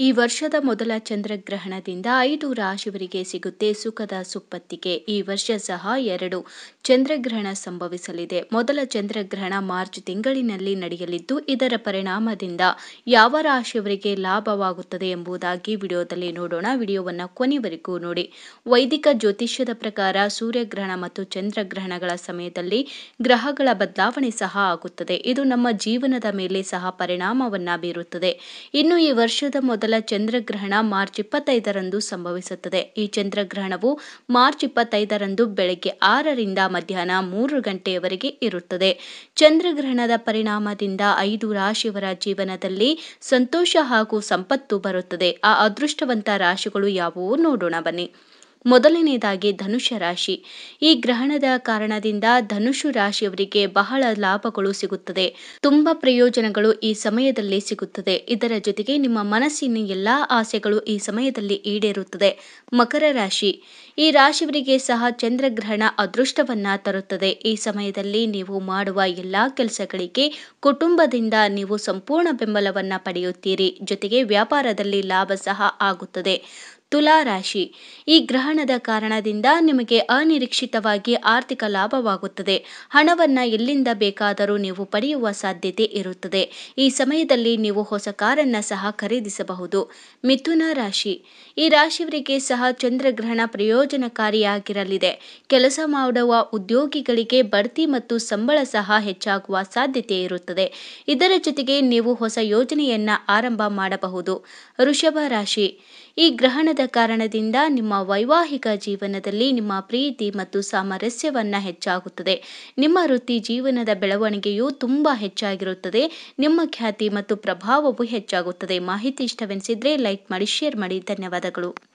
ಈ ವರ್ಷದ ಮೊದಲ ಚಂದ್ರಗ್ರಹಣದಿಂದ 5 ರಾಶಿಯವರಿಗೆ ಸಿಗುತ್ತೆ ಸುಖದ ಸುಪ್ಪತ್ತಿಗೆ. ಈ ವರ್ಷ ಸಹ 2 ಚಂದ್ರಗ್ರಹಣ ಸಂಭವಿಸಲಿದೆ. ಮೊದಲ ಚಂದ್ರಗ್ರಹಣ ಮಾರ್ಚ್ ತಿಂಗಳಿನಲ್ಲಿ ನಡೆಯಲಿದ್ದು, ಇದರ ಪರಿಣಾಮದಿಂದ ಯಾವ ರಾಶಿಯವರಿಗೆ ಲಾಭವಾಗುತ್ತದೆ ಎಂಬುದಾಗಿ ವಿಡಿಯೋದಲ್ಲಿ ನೋಡೋಣ. ವಿಡಿಯೋವನ್ನು ಕೊನೆವರೆಗೂ ನೋಡಿ. ವೈದಿಕ ಜ್ಯೋತಿಷ್ಯದ ಪ್ರಕಾರ ಸೂರ್ಯಗ್ರಹಣ ಮತ್ತು ಚಂದ್ರಗ್ರಹಣಗಳ ಸಮಯದಲ್ಲಿ ಗ್ರಹಗಳ ಬದಲಾವಣೆ ಸಹ ಆಗುತ್ತದೆ. ಇದು ನಮ್ಮ ಜೀವನದ ಮೇಲೆ ಸಹ ಪರಿಣಾಮವನ್ನ ಬೀರುತ್ತದೆ. ಇನ್ನು ಈ ವರ್ಷದ ಮೊದಲ ಚಂದ್ರಗ್ರಹಣ ಮಾರ್ಚ್ 25ರಂದು ಸಂಭವಿಸುತ್ತದೆ. ಈ ಚಂದ್ರಗ್ರಹಣವು ಮಾರ್ಚ್ 25ರಂದು ಬೆಳಗ್ಗೆ 6ರಿಂದ ಮಧ್ಯಾಹ್ನ 3 ಗಂಟೆಯವರೆಗೆ ಇರುತ್ತದೆ. ಚಂದ್ರಗ್ರಹಣದ ಪರಿಣಾಮದಿಂದ 5 ರಾಶಿಯವರ ಜೀವನದಲ್ಲಿ ಸಂತೋಷ ಹಾಗೂ ಸಂಪತ್ತು ಬರುತ್ತದೆ. ಆ ಅದೃಷ್ಟವಂತ ರಾಶಿಗಳು ಯಾವುವು ನೋಡೋಣ ಬನ್ನಿ. ಮೊದಲನೆಯದಾಗಿ ಧನುಷ್ಯ ರಾಶಿ. ಈ ಗ್ರಹಣದ ಕಾರಣದಿಂದ ಧನುಷು ರಾಶಿಯವರಿಗೆ ಬಹಳ ಲಾಭಗಳು ಸಿಗುತ್ತದೆ. ತುಂಬಾ ಪ್ರಯೋಜನಗಳು ಈ ಸಮಯದಲ್ಲಿ ಸಿಗುತ್ತದೆ. ಇದರ ಜೊತೆಗೆ ನಿಮ್ಮ ಮನಸ್ಸಿನ ಎಲ್ಲಾ ಆಸೆಗಳು ಈ ಸಮಯದಲ್ಲಿ ಈಡೇರುತ್ತದೆ. ಮಕರ ರಾಶಿ. ಈ ರಾಶಿಯವರಿಗೆ ಸಹ ಚಂದ್ರಗ್ರಹಣ ಅದೃಷ್ಟವನ್ನ ತರುತ್ತದೆ. ಈ ಸಮಯದಲ್ಲಿ ನೀವು ಮಾಡುವ ಎಲ್ಲಾ ಕೆಲಸಗಳಿಗೆ ಕುಟುಂಬದಿಂದ ನೀವು ಸಂಪೂರ್ಣ ಬೆಂಬಲವನ್ನ ಪಡೆಯುತ್ತೀರಿ. ಜೊತೆಗೆ ವ್ಯಾಪಾರದಲ್ಲಿ ಲಾಭ ಸಹ ಆಗುತ್ತದೆ. ತುಲಾ ರಾಶಿ. ಈ ಗ್ರಹಣದ ಕಾರಣದಿಂದ ನಿಮಗೆ ಅನಿರೀಕ್ಷಿತವಾಗಿ ಆರ್ಥಿಕ ಲಾಭವಾಗುತ್ತದೆ. ಹಣವನ್ನ ಎಲ್ಲಿಂದ ಬೇಕಾದರೂ ನೀವು ಪಡೆಯುವ ಸಾಧ್ಯತೆ ಇರುತ್ತದೆ. ಈ ಸಮಯದಲ್ಲಿ ನೀವು ಹೊಸ ಕಾರನ್ನ ಸಹ ಖರೀದಿಸಬಹುದು. ಮಿಥುನ ರಾಶಿ. ಈ ರಾಶಿಯವರಿಗೆ ಸಹ ಚಂದ್ರಗ್ರಹಣ ಪ್ರಯೋಜನಕಾರಿಯಾಗಿರಲಿದೆ. ಕೆಲಸ ಮಾಡುವ ಉದ್ಯೋಗಿಗಳಿಗೆ ಬಡ್ತಿ ಮತ್ತು ಸಂಬಳ ಸಹ ಹೆಚ್ಚಾಗುವ ಸಾಧ್ಯತೆ ಇರುತ್ತದೆ. ಇದರ ಜೊತೆಗೆ ನೀವು ಹೊಸ ಯೋಜನೆಯನ್ನ ಆರಂಭ ಮಾಡಬಹುದು. ವೃಷಭ ರಾಶಿ. ಈ ಗ್ರಹಣದ ಕಾರಣದಿಂದ ನಿಮ್ಮ ವೈವಾಹಿಕ ಜೀವನದಲ್ಲಿ ನಿಮ್ಮ ಪ್ರೀತಿ ಮತ್ತು ಸಾಮರಸ್ಯವನ್ನ ಹೆಚ್ಚಾಗುತ್ತದೆ. ನಿಮ್ಮ ವೃತ್ತಿ ಜೀವನದ ಬೆಳವಣಿಗೆಯು ತುಂಬಾ ಹೆಚ್ಚಾಗಿರುತ್ತದೆ. ನಿಮ್ಮ ಖ್ಯಾತಿ ಮತ್ತು ಪ್ರಭಾವವು ಹೆಚ್ಚಾಗುತ್ತದೆ. ಮಾಹಿತಿ ಇಷ್ಟವೆನಿಸಿದ್ರೆ ಲೈಕ್ ಮಾಡಿ, ಶೇರ್ ಮಾಡಿ. ಧನ್ಯವಾದಗಳು.